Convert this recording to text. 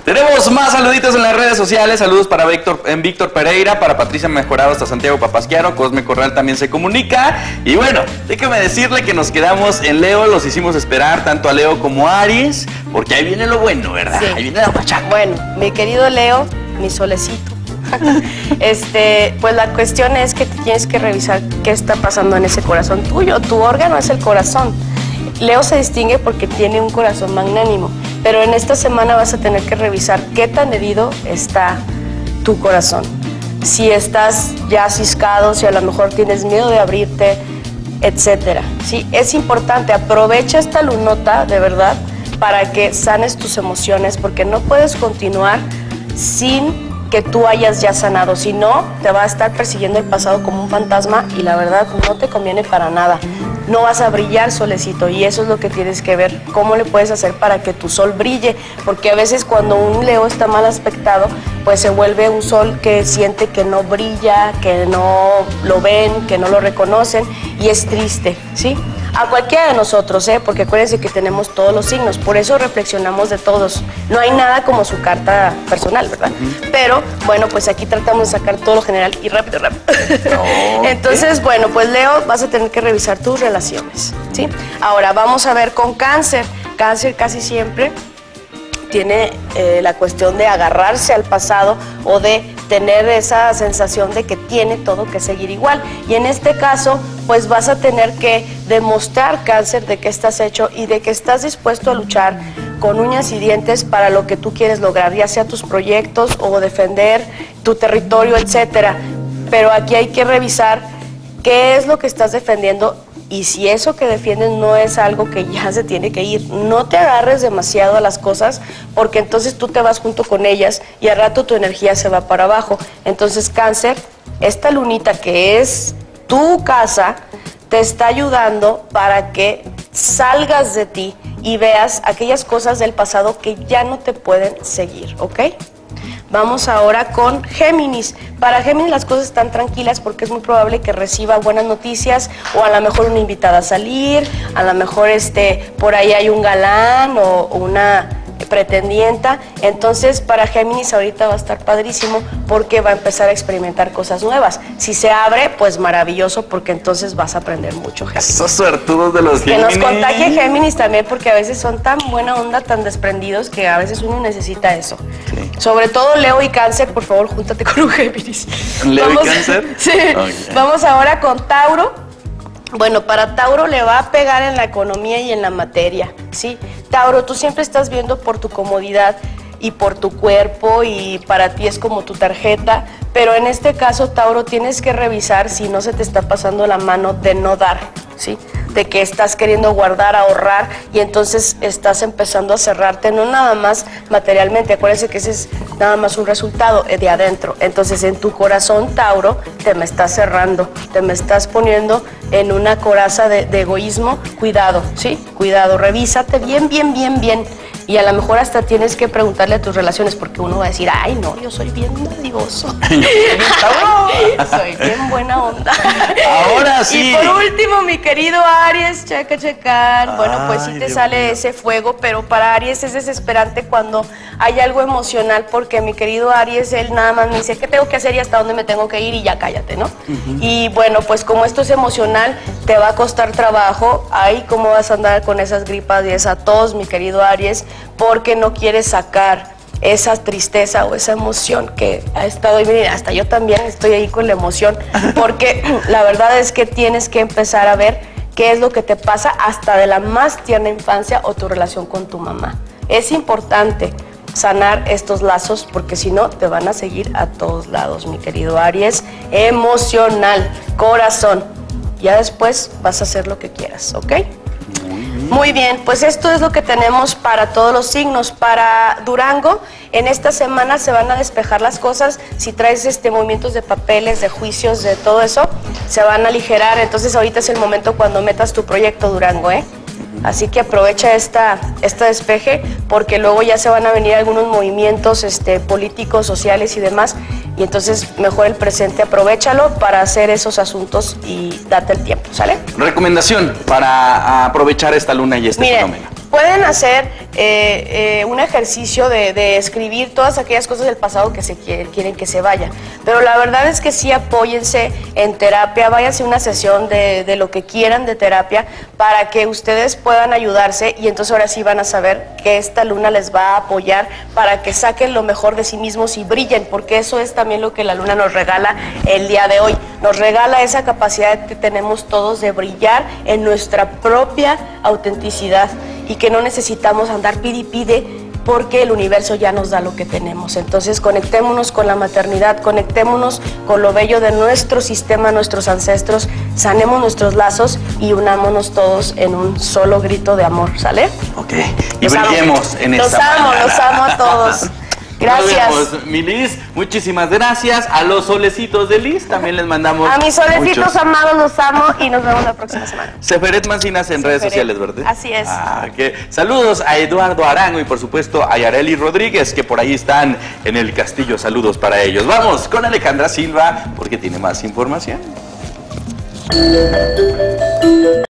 Tenemos más saluditos en las redes sociales. Saludos para Víctor Pereira, para Patricia Mejorado hasta Santiago Papasquiaro. Cosme Corral también se comunica. Y bueno, déjeme decirle que nos quedamos en Leo. Los hicimos esperar tanto a Leo como a Aries, porque ahí viene lo bueno, ¿verdad? Sí. Ahí viene la machaca. Bueno, mi querido Leo, mi solecito. Pues la cuestión es que tienes que revisar qué está pasando en ese corazón tuyo. Tu órgano es el corazón. Leo se distingue porque tiene un corazón magnánimo, pero en esta semana vas a tener que revisar qué tan herido está tu corazón. Si estás ya ciscado, si a lo mejor tienes miedo de abrirte, etcétera. Sí, es importante, aprovecha esta lunota de verdad para que sanes tus emociones, porque no puedes continuar sin que tú hayas ya sanado. Si no, te va a estar persiguiendo el pasado como un fantasma y la verdad no te conviene para nada. No vas a brillar, solecito, y eso es lo que tienes que ver, cómo le puedes hacer para que tu sol brille, porque a veces cuando un Leo está mal aspectado, pues se vuelve un sol que siente que no brilla, que no lo ven, que no lo reconocen, y es triste, ¿sí? A cualquiera de nosotros, porque acuérdense que tenemos todos los signos, por eso reflexionamos de todos. No hay nada como su carta personal, ¿verdad? Pero, bueno, pues aquí tratamos de sacar todo lo general y rápido. Entonces, bueno, pues Leo, vas a tener que revisar tus relaciones, ¿sí? Ahora, vamos a ver con Cáncer. Cáncer casi siempre tiene la cuestión de agarrarse al pasado o de tener esa sensación de que tiene todo que seguir igual. Y en este caso, pues vas a tener que demostrar, Cáncer, de que estás hecho y de que estás dispuesto a luchar con uñas y dientes para lo que tú quieres lograr, ya sea tus proyectos o defender tu territorio, etcétera. Pero aquí hay que revisar qué es lo que estás defendiendo y si eso que defiendes no es algo que ya se tiene que ir. No te agarres demasiado a las cosas porque entonces tú te vas junto con ellas y al rato tu energía se va para abajo. Entonces, Cáncer, esta lunita que es tu casa te está ayudando para que salgas de ti y veas aquellas cosas del pasado que ya no te pueden seguir, ¿ok? Vamos ahora con Géminis. Para Géminis las cosas están tranquilas porque es muy probable que reciba buenas noticias o a lo mejor una invitada a salir, a lo mejor por ahí hay un galán o una pretendienta. Entonces para Géminis ahorita va a estar padrísimo porque va a empezar a experimentar cosas nuevas. Si se abre, pues maravilloso porque entonces vas a aprender mucho, Géminis. Esos suertudos de los Géminis. Que nos contagie Géminis también porque a veces son tan buena onda, tan desprendidos que a veces uno necesita eso. Sí. Sobre todo Leo y Cáncer, por favor, júntate con un Géminis. ¿Leo y Cáncer? Sí. Okay. Vamos ahora con Tauro. Bueno, para Tauro le va a pegar en la economía y en la materia, ¿sí? Tauro, tú siempre estás viendo por tu comodidad y por tu cuerpo y para ti es como tu tarjeta, pero en este caso, Tauro, tienes que revisar si no se te está pasando la mano de no dar, ¿sí? De que estás queriendo guardar, ahorrar y entonces estás empezando a cerrarte, no nada más materialmente, acuérdense que ese es nada más un resultado de adentro. Entonces en tu corazón, Tauro, te me estás cerrando, te me estás poniendo en una coraza de egoísmo. Cuidado, ¿sí? Cuidado, revísate bien. Y a lo mejor hasta tienes que preguntarle a tus relaciones porque uno va a decir, ay no, yo soy bien dadivoso. Soy bien buena onda. Ahora sí. Y por último, mi querido Aries, checar. Bueno, pues sí te sale ese fuego, pero para Aries es desesperante cuando hay algo emocional porque mi querido Aries, él nada más me dice, ¿qué tengo que hacer y hasta dónde me tengo que ir? Y ya cállate, ¿no? Y bueno, pues como esto es emocional, te va a costar trabajo. Ay, ¿cómo vas a andar con esas gripas y esa tos, mi querido Aries? Porque no quieres sacar esa tristeza o esa emoción que ha estado, y miren, hasta yo también estoy ahí con la emoción, porque la verdad es que tienes que empezar a ver qué es lo que te pasa hasta de la más tierna infancia o tu relación con tu mamá. Es importante sanar estos lazos porque si no te van a seguir a todos lados, mi querido Aries. Emocional, corazón, ya después vas a hacer lo que quieras, ¿ok? Muy bien, pues esto es lo que tenemos para todos los signos. Para Durango, en esta semana se van a despejar las cosas. Si traes movimientos de papeles, de juicios, de todo eso, se van a aligerar. Entonces ahorita es el momento cuando metas tu proyecto, Durango, ¿eh? Así que aprovecha este despeje porque luego ya se van a venir algunos movimientos políticos, sociales y demás. Y entonces mejor el presente, aprovéchalo para hacer esos asuntos y date el tiempo, ¿sale? Recomendación para aprovechar esta luna y este fenómeno. Pueden hacer un ejercicio de escribir todas aquellas cosas del pasado que quieren que se vayan. Pero la verdad es que sí, apóyense en terapia, váyanse a una sesión de lo que quieran de terapia para que ustedes puedan ayudarse, y entonces ahora sí van a saber que esta luna les va a apoyar para que saquen lo mejor de sí mismos y brillen, porque eso es también lo que la luna nos regala el día de hoy. Nos regala esa capacidad que tenemos todos de brillar en nuestra propia autenticidad, y que no necesitamos andar pide y pide porque el universo ya nos da lo que tenemos. Entonces conectémonos con la maternidad, conectémonos con lo bello de nuestro sistema, nuestros ancestros, sanemos nuestros lazos y unámonos todos en un solo grito de amor, ¿sale? Ok, y brillemos en esta mañana. Los amo a todos. Gracias. Nos vemos, mi Liz. Muchísimas gracias. A los solecitos de Liz también les mandamos. A mis solecitos muchos amados los amo y nos vemos la próxima semana. Seferet Mancinas en redes sociales, ¿verdad? Así es. Saludos a Eduardo Arango y por supuesto a Yareli Rodríguez, que por ahí están en el castillo. Saludos para ellos. Vamos con Alejandra Silva porque tiene más información.